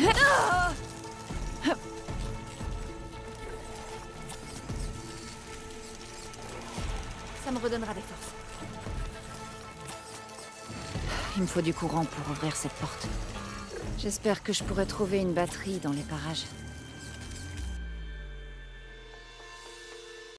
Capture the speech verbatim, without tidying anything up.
Ça me redonnera des forces. Il me faut du courant pour ouvrir cette porte. J'espère que je pourrai trouver une batterie dans les parages.